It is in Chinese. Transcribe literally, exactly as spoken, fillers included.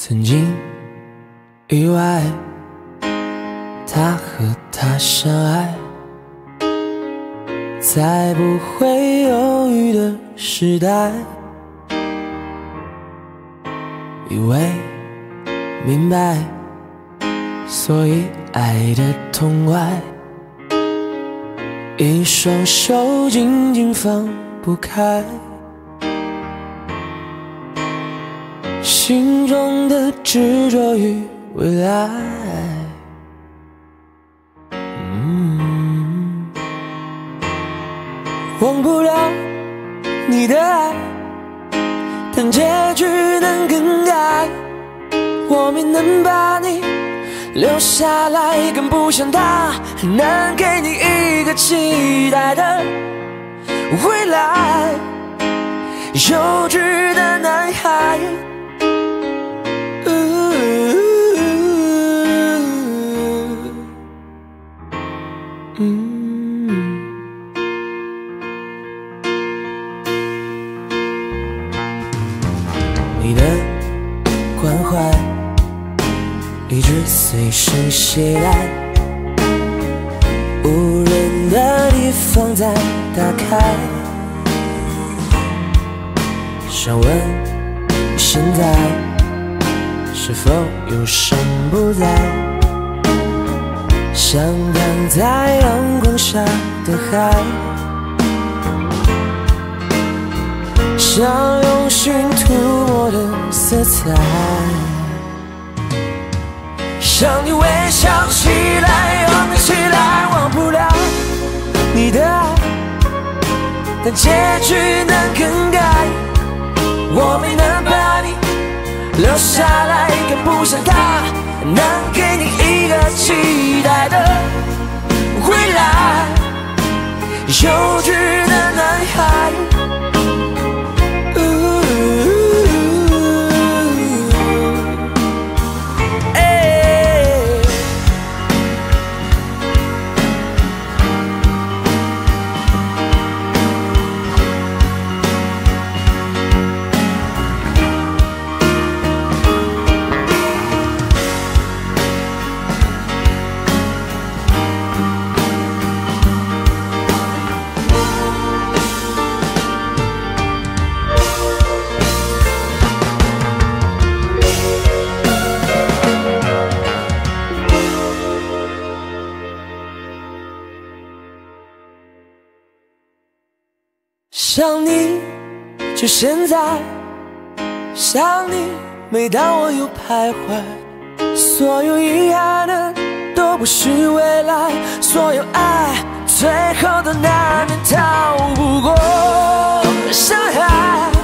曾经意外，他和她相爱，在不会犹豫的时代，以为明白，所以爱的痛快，一双手紧紧放不开，心中的执着与未来。嗯，忘不了你的爱，但结局能更改，我没能把你留下来，更不像他还能给你一个期待的未来。幼稚的男孩，嗯，你的关怀一直随身携带，无人的地方再打开，想问现在是否有心不在，像躺在阳光下的海，像用心涂抹的色彩，向你微笑起来，拥抱起来，忘不了你的爱，但结局能更改，我没能把你留下来，更不像他能给你一个期待的未来。幼稚的男孩，想你就现在，想你每当我又徘徊，所有遗憾的都不是未来，所有爱最后都难免逃不过伤害。